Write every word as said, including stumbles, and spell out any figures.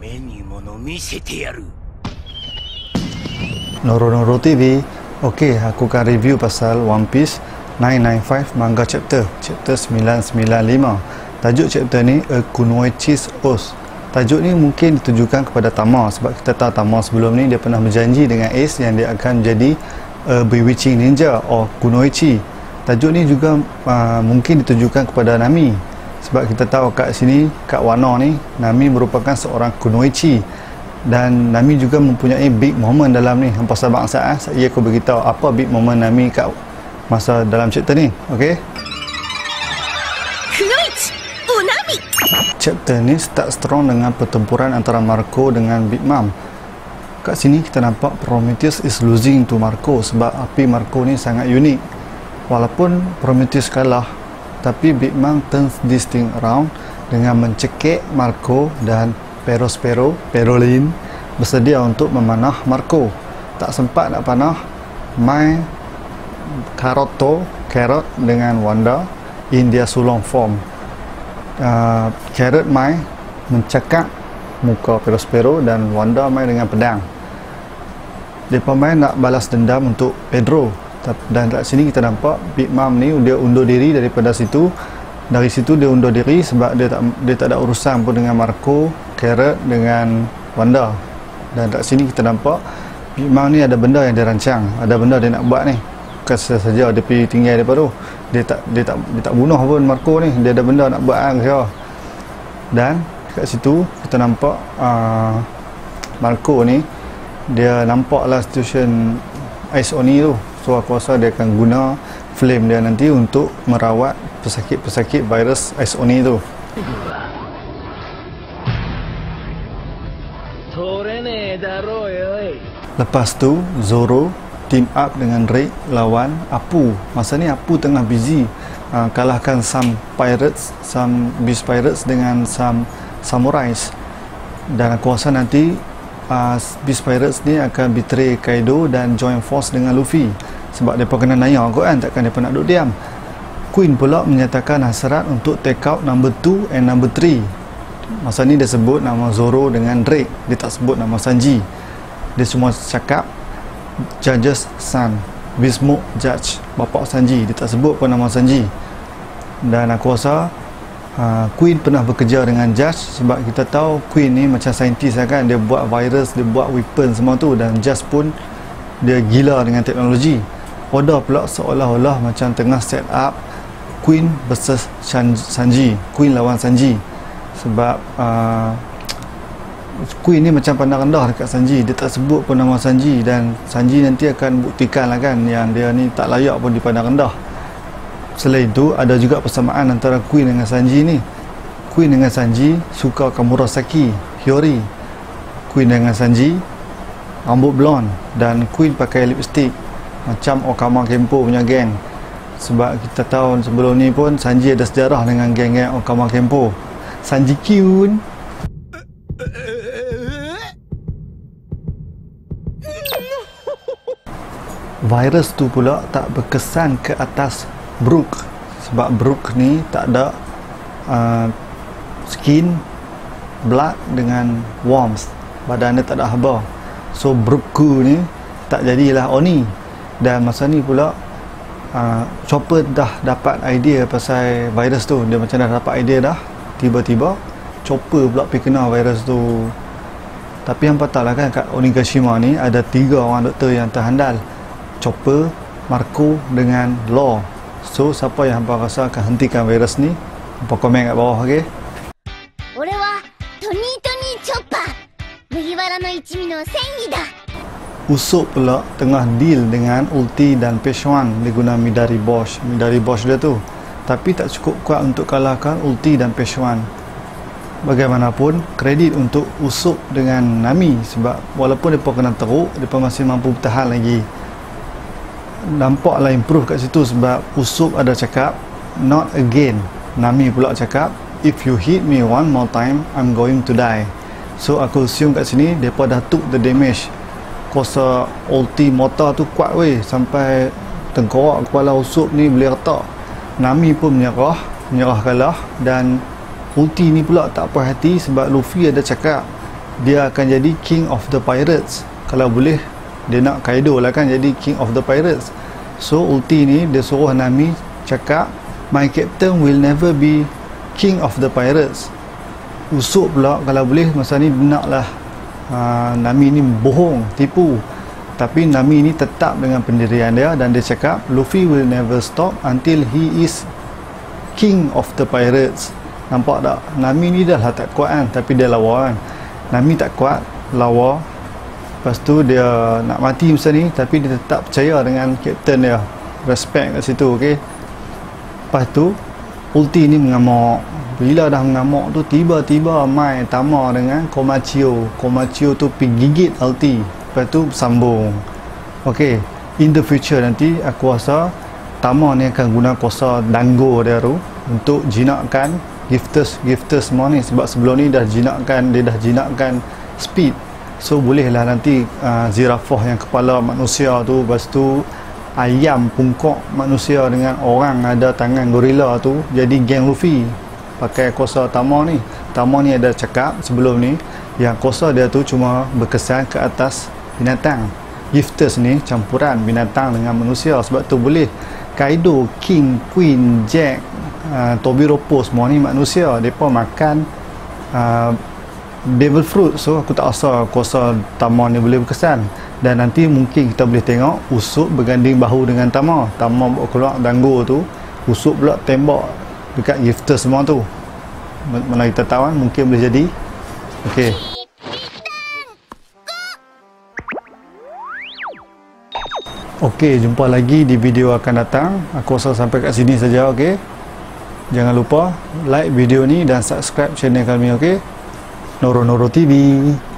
Noro-Noro T V. Okey, aku akan review pasal One Piece nine nine five manga chapter, chapter nine nine five. Tajuk chapter ni A Kunoichi's Oath. Tajuk ni mungkin ditujukan kepada Tama, sebab kita tahu Tama sebelum ni dia pernah berjanji dengan Ace yang dia akan jadi uh, bewitching ninja atau Kunoichi. Tajuk ni juga uh, mungkin ditujukan kepada Nami, sebab kita tahu kat sini, kat Wano ni, Nami merupakan seorang Kunoichi. Dan Nami juga mempunyai big moment dalam ni. Hampa sabar saat saya aku beritahu apa big moment Nami kat masa dalam chapter ni. Okey. Chapter ni start strong dengan pertempuran antara Marco dengan Big Mom. Kat sini kita nampak Prometheus is losing to Marco sebab api Marco ni sangat unik. Walaupun Prometheus kalah, tapi Big Mom turns this thing around dengan mencekik Marco, dan Perospero, Perolin bersedia untuk memanah Marco. Tak sempat nak panah, Mai Karoto, Carrot dengan Wanda in their sulong form. Uh, Carrot Mai mencakap muka Perospero dan Wanda Mai dengan pedang. Mereka Mai nak balas dendam untuk Pedro. Dan kat sini kita nampak Big Mom ni dia undur diri daripada situ. Dari situ dia undur diri sebab dia tak dia tak ada urusan pun dengan Marco, Carrot dengan Wanda. Dan kat sini kita nampak Big Mom ni ada benda yang dia rancang, ada benda dia nak buat ni. Bukan saja dia pergi tinggal daripada tu, dia tak dia tak dia tak bunuh pun Marco ni, dia ada benda nak buat kan saya. Dan kat situ kita nampak uh, Marco ni dia nampaklah situation Ice Oni tu. So aku rasa dia akan guna flame dia nanti untuk merawat pesakit-pesakit virus Ice Oni tu. Lepas tu Zoro team up dengan Rick lawan Apu. Masa ni Apu tengah busy uh, kalahkan some pirates, some beast pirates dengan some samurais. Dan aku rasa nanti uh, beast pirates ni akan betray Kaido dan join force dengan Luffy. Sebab mereka kena naya kot kan, takkan mereka nak duduk diam. Queen pula menyatakan hasrat untuk take out number two and number three. Masa ni dia sebut nama Zoro dengan Drake, dia tak sebut nama Sanji. Dia cuma cakap Judge's son, Bismuth Judge, bapa Sanji. Dia tak sebut pun nama Sanji. Dan aku rasa uh, Queen pernah bekerja dengan Judge, sebab kita tahu Queen ni macam saintis kan, dia buat virus, dia buat weapon semua tu. Dan Judge pun dia gila dengan teknologi. Oda pula seolah-olah macam tengah set up Queen versus Sanji, Queen lawan Sanji. Sebab uh, Queen ni macam pandang rendah dekat Sanji, dia tak sebut pun nama Sanji. Dan Sanji nanti akan buktikan lah kan yang dia ni tak layak pun dipandang rendah. Selain tu ada juga persamaan antara Queen dengan Sanji ni. Queen dengan Sanji suka Kamurasaki, Hiyori. Queen dengan Sanji rambut blonde, dan Queen pakai lipstick macam Okama Kenpo punya geng. Sebab kita tahu sebelum ni pun Sanji ada sejarah dengan geng-geng Okama Kenpo. Sanji Kyun. Virus tu pula tak berkesan ke atas Brook, sebab Brook ni tak ada uh, skin, blood dengan warmth, badan dia tak ada haba. So Brookku ni tak jadilah Oni. Dan masa ni pula uh, Chopper dah dapat idea pasal virus tu. Dia macam dah dapat idea dah, tiba-tiba Chopper pula pergi kena virus tu. Tapi yang patah lah kan, kat Onigashima ni ada tiga orang doktor yang terhandal, Chopper, Marco dengan Law. So siapa yang hampa rasa akan hentikan virus ni, hampa komen kat bawah. okey? Usopp pula tengah deal dengan ulti dan Peshwan. Dia guna Midari Bosch, Midari Bosch dia tu, tapi tak cukup kuat untuk kalahkan ulti dan Peshwan. Bagaimanapun kredit untuk Usopp dengan Nami, sebab walaupun mereka kena teruk, mereka masih mampu bertahan lagi. Nampaklah improve kat situ, sebab Usopp ada cakap not again. Nami pula cakap if you hit me one more time I'm going to die. So aku assume kat sini mereka dah took the damage. Kuasa ulti motor tu kuat weh, sampai tengkorak kepala Usopp ni boleh retak. Nami pun menyerah, menyerah kalah. Dan ulti ni pula tak puas hati sebab Luffy ada cakap dia akan jadi King of the Pirates. Kalau boleh dia nak Kaido lah kan jadi King of the Pirates. So ulti ni dia suruh Nami cakap, my captain will never be King of the Pirates. Usopp pula kalau boleh masa ni naklah uh, Nami ni bohong, tipu. Tapi Nami ni tetap dengan pendirian dia dan dia cakap Luffy will never stop until he is King of the Pirates. Nampak tak? Nami ni dah lah tak kuat kan, tapi dia lawa kan. Nami tak kuat, lawa. Lepas tu dia nak mati masa ni, tapi dia tetap percaya dengan captain dia. Respect kat situ, okey. Lepas tu ulti ni mengamuk. Bila dah mengamuk tu, tiba-tiba Mai Tama dengan Komachio. Komachio tu pergi gigit ulti. Lepas tu sambung. Okey, in the future nanti aku rasa Tama ni akan guna kuasa Dango dia tu untuk jinakkan gifters gifters semua ni, sebab sebelum ni dah jinakkan, dia dah jinakkan speed. So bolehlah nanti uh, zirafah yang kepala manusia tu, lepas tu ayam pungkok manusia dengan orang ada tangan gorila tu jadi geng Luffy pakai kuasa Tama ni. Tama ni ada cakap sebelum ni yang kuasa dia tu cuma berkesan ke atas binatang. Gifters ni campuran binatang dengan manusia, sebab tu boleh Kaido, King, Queen, Jack, uh, Tobiropo semua ni manusia. Mereka makan uh, devil fruit. So aku tak rasa kuasa Tama ni boleh berkesan. Dan nanti mungkin kita boleh tengok Usopp berganding bahu dengan Tama. Tama bawa keluar Dango tu, Usopp pula tembak dekat gifters semua tu. Mana kita tahu kan, mungkin boleh jadi. Okey. Okey, jumpa lagi di video akan datang. Aku rasa sampai kat sini saja, okey. Jangan lupa like video ni dan subscribe channel kami, okey. Noro Noro T V.